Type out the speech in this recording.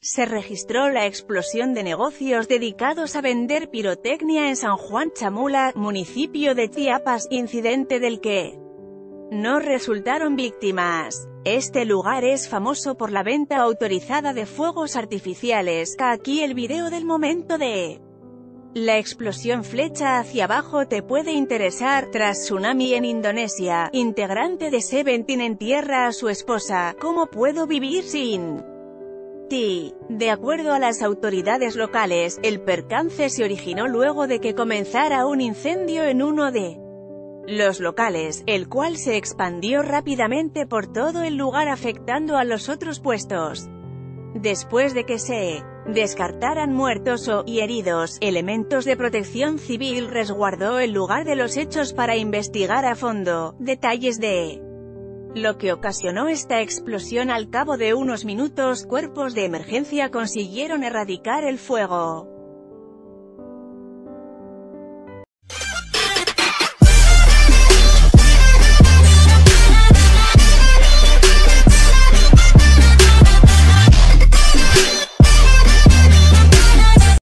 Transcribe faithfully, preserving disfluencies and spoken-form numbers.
Se registró la explosión de negocios dedicados a vender pirotecnia en San Juan Chamula, municipio de Chiapas, incidente del que no resultaron víctimas. Este lugar es famoso por la venta autorizada de fuegos artificiales. Aquí el video del momento de la explosión flecha hacia abajo te puede interesar. Tras tsunami en Indonesia, integrante de Seventeen entierra a su esposa. ¿Cómo puedo vivir sin ti? De acuerdo a las autoridades locales, el percance se originó luego de que comenzara un incendio en uno de los locales, el cual se expandió rápidamente por todo el lugar afectando a los otros puestos. Después de que se descartaran muertos o y heridos, elementos de protección civil resguardó el lugar de los hechos para investigar a fondo detalles de lo que ocasionó esta explosión. Al cabo de unos minutos, cuerpos de emergencia consiguieron erradicar el fuego.